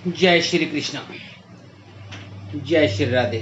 जय श्री कृष्ण। जय श्री राधे।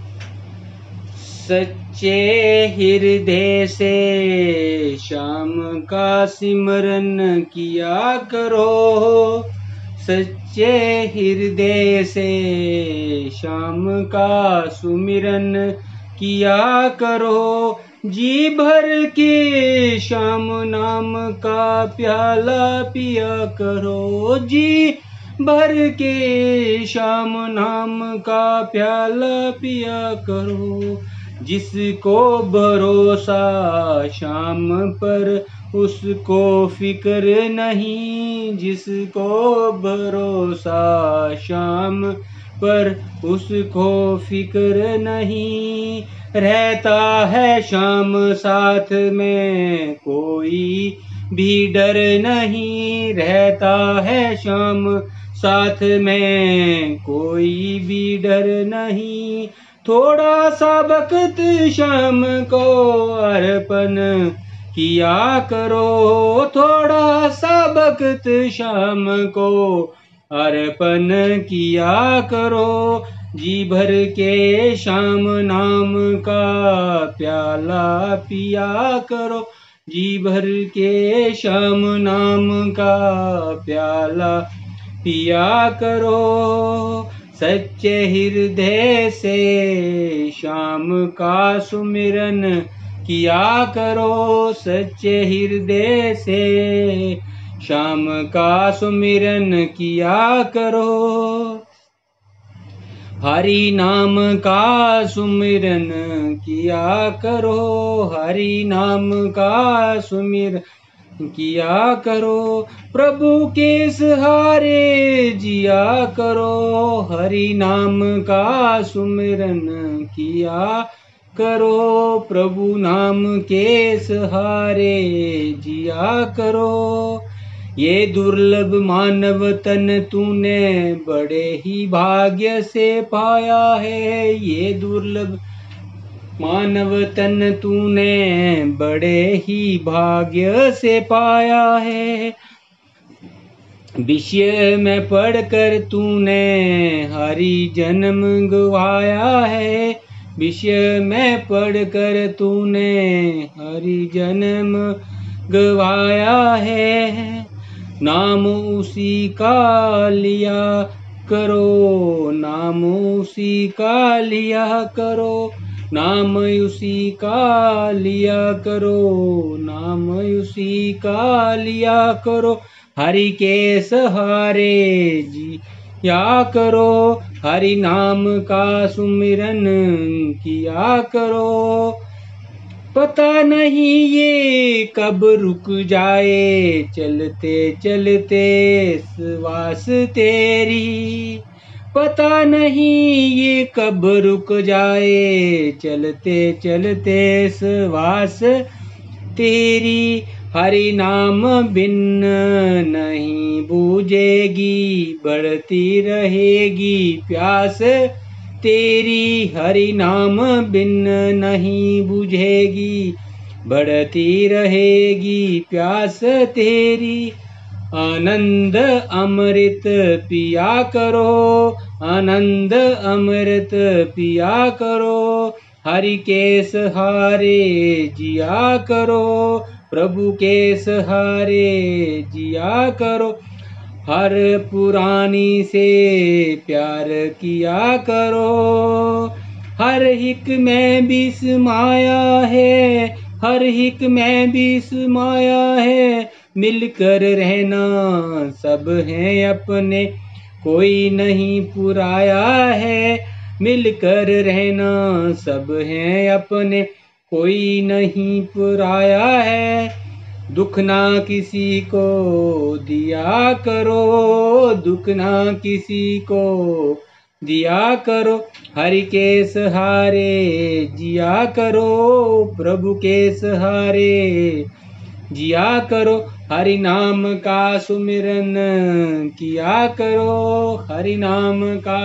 सच्चे हृदय से श्याम का सिमरन किया करो। सच्चे हृदय से श्याम का सुमिरन किया करो। जी भर के श्याम नाम का प्याला पिया करो। जी भर के श्याम नाम का प्याला पिया करो। जिसको भरोसा श्याम पर उसको फिक्र नहीं। जिसको भरोसा श्याम पर उसको फिक्र नहीं। रहता है श्याम साथ में कोई भी डर नहीं। रहता है श्याम साथ में कोई भी डर नहीं। थोड़ा सा वक्त श्याम को अर्पण किया करो। थोड़ा सा वक्त श्याम को अर्पण किया करो। जी भर के श्याम नाम का प्याला पिया करो। जी भर के श्याम नाम का प्याला पिया करो। सच्चे हृदय से श्याम का सुमिरन किया करो। सच्चे हृदय से श्याम का सुमिरन किया करो। हरि नाम का सुमिरन किया करो। हरि नाम का सुमिरन किया करो। प्रभु के सहारे जिया करो। हरि नाम का सुमिरन किया करो। प्रभु नाम के सहारे जिया करो। ये दुर्लभ मानव तन तूने बड़े ही भाग्य से पाया है। ये दुर्लभ मानव तन तूने बड़े ही भाग्य से पाया है। विषय में पढ़कर तूने हरि जन्म गवाया है। विषय में पढ़कर तूने हरि जन्म गवाया है। नाम उसी का लिया करो। नाम उसी का लिया करो। नाम उसी का लिया करो। नाम उसी का लिया करो। हरि के सहारे जिया करो। हरि नाम का सुमिरन किया करो। पता नहीं ये कब रुक जाए चलते चलते श्वास तेरी। पता नहीं ये कब रुक जाए चलते चलते श्वास तेरी। हरि नाम बिन नहीं बूझेगी बढ़ती रहेगी प्यास तेरी। हरि नाम बिन नहीं बुझेगी बढ़ती रहेगी प्यास तेरी। आनंद अमृत पिया करो। आनंद अमृत पिया करो। हरि के सहारे जिया करो। प्रभु के सहारे जिया करो। हर पुरानी से प्यार किया करो। हर हिक में भी समाया है। हर हिक में भी समाया है। मिलकर रहना सब हैं अपने कोई नहीं पुराया है। मिलकर रहना सब हैं अपने कोई नहीं पुराया है। दुख ना किसी को दिया करो। दुख ना किसी को दिया करो। हरि के सहारे जिया करो। प्रभु के सहारे जिया करो। हरि नाम का सुमिरन किया करो। हरि नाम का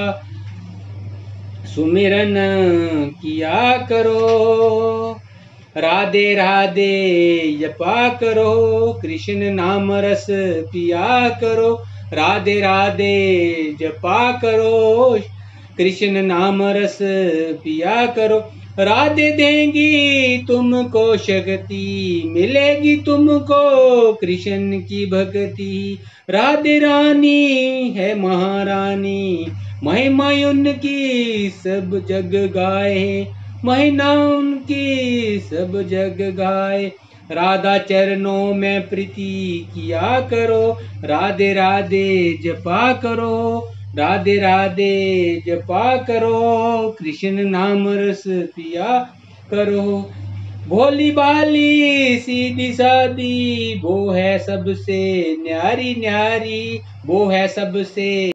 सुमिरन किया करो। राधे राधे जपा करो। कृष्ण नाम रस पिया करो। राधे राधे जपा करो, कृष्ण नाम रस पिया करो। राधे देंगी तुमको शक्ति, मिलेगी तुमको कृष्ण की भक्ति। राधे रानी है महारानी, महिमा उनकी सब जग गाए, महिमा उनकी सब जग गाए। राधा चरणों में प्रीति किया करो, राधे राधे जपा करो, राधे राधे जपा करो, कृष्ण नाम रस पिया करो। भोली भाली सीधी सादी वो है सबसे न्यारी न्यारी, वो है सबसे